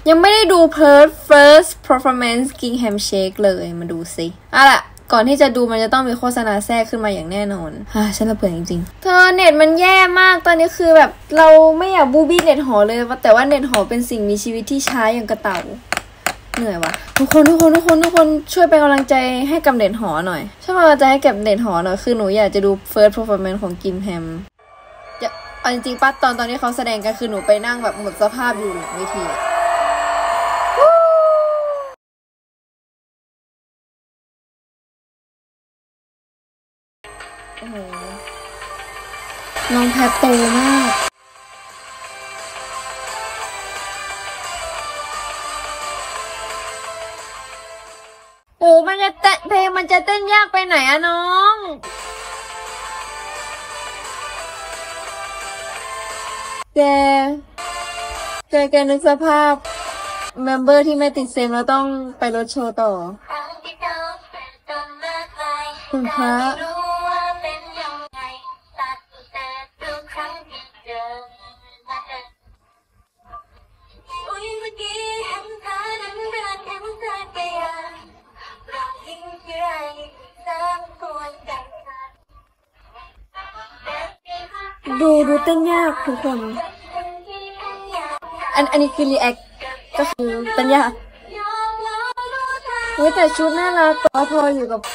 ยังไม่ได้ดู first performance Gingham Shake เลยมาดูสิล่ะก่อนที่จะดูมันจะต้องมีโฆษณาแทรกขึ้นมาอย่างแน่นอนฉันระเบิดจริงๆเธอเน็ตมันแย่มากตอนนี้คือแบบเราไม่อยากบูบี้เน็ตหอเลยแต่ว่าเน็ตหอเป็นสิ่งมีชีวิตที่ช้าอย่างกระเต่าเหนื่อยวะทุกคนช่วยเป็นกำลังใจให้กับเน็ตหอหน่อยช่วยเป็นกำลังใจให้กับเน็ตหอหน่อยคือหนูอยากจะดู first performance ของกิมแฮมเอาจริงๆป้าตอนที่เขาแสดงกันคือหนูไปนั่งแบบหมดสภาพอยู่หลังเวทีโอ้โหน้องแพทโตมากโอ้มันจะเพลงมันจะเต้นยากไปไหนอะน้องแกนึกสภาพเมมเบอร์ที่ไม่ติดเซมแล้วต้องไปรถโชว์ต่อคุณพระดูเต้นยากทุกคนอันนี้คือรีแอคก็คือเต้นยากแต่ชุดน่ารักต่อพออยู่กับ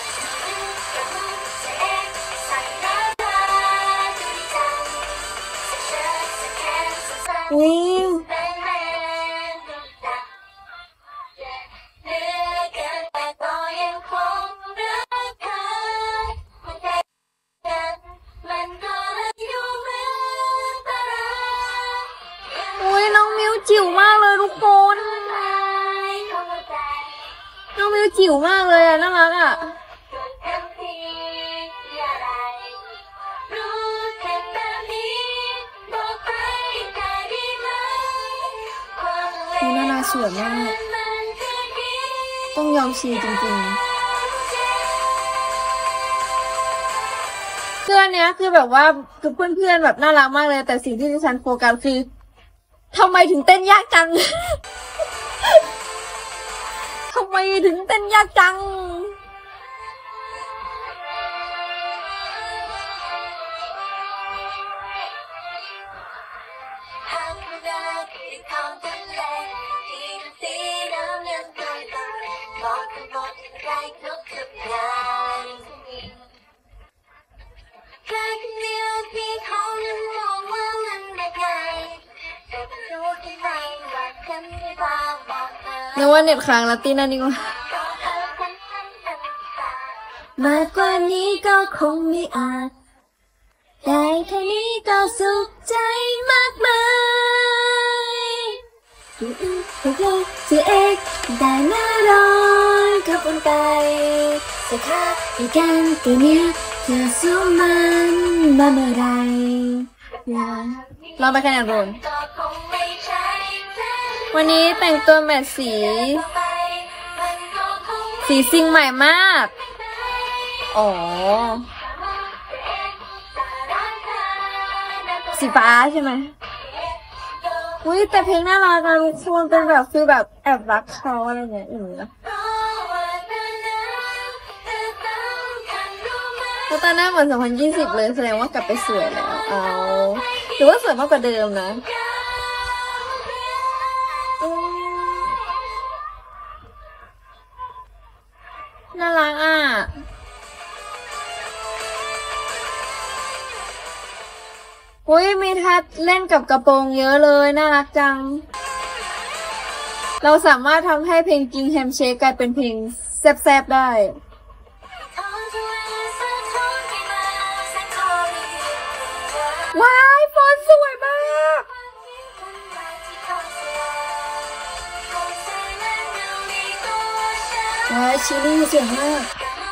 น้องมิวจิ๋วมากเลยทุกคนน้องมิวจิ๋วมากเลยน่ารักน่ารักสวยมากต้องยอมชีจริงๆเพื่อนเนี้ยคือแบบว่าคือเพื่อนๆแบบน่ารักมากเลยแต่สิ่งที่ดิฉันโฟกัสคือทำไมถึงเต้นยากจัง ทำไมถึงเต้นยากจังนึกว่าเน็ตค้างแล้วตีนั่นนี่ว่ามากกว่านี้ก็คงไม่อาจได้แค่นี้ก็สุขใจมากมายจะเอกได้น่ารอนกับคนไปจะฆ่าอีกกันตัวเนี้ยเธอสู้มันมาเมื่อไรลองไปคะแนนโรนวันนี้แต่งตัวแบบสีซิงใหม่มากสีฟ้าใช่ไหมแต่เพลงน่ารักทุกคนเป็นแบบคือแบบแอบรักเขาอะไรเงี้ยแล้วตอนหน้าเหมือน2020เลยแสดงว่ากลับไปสวยแล้วหรือว่าสวยมากกว่าเดิมนะน่ารักมีทัดเล่นกับกระโปรงเยอะเลยน่ารักจังเราสามารถทำให้เพลง Gingham Shake กลายเป็นเพลงแซ่บๆได้ว้ายฟอนสวยมากว้ายชิลลี่สวยมาก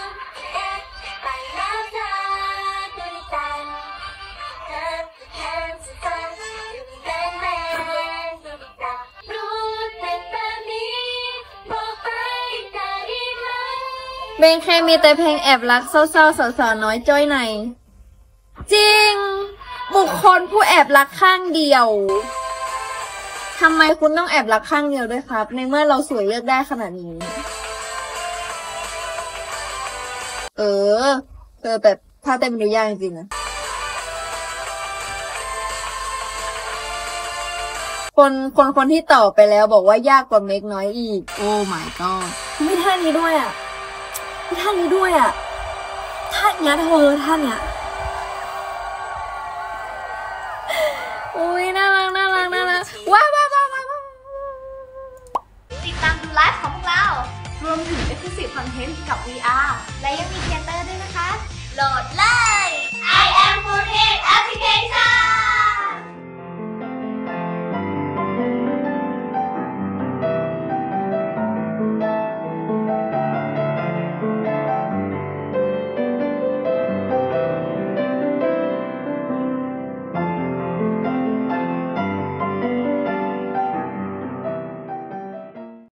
เบงแค่มีแต่เพลงแอบรักเศร้าๆสาวๆน้อยจ้อยในจริงบุคคลผู้แอบรักข้างเดียวทำไมคุณต้องแอบรักข้างเดียวด้วยครับ ในเมื่อเราสวยเลือกได้ขนาดนี้ แต่ถ้าเต้นมันดูยากจริงๆนะคนที่ตอบไปแล้วบอกว่ายากกว่าเมกน้อยอีก โอ้ my god ไม่ท่านี้ด้วยอ่ะไม่ท่านี้ด้วยอ่ะท่าเนี้ยท่าเนี้ยอุ้ยน่ารักว้าวติดตามดูไลฟ์ของพวกเรา รวมถึง Exclusive Content กับ VR และยังมีเทเตอร์ด้วยนะคะ โหลดเลย I am 48 Application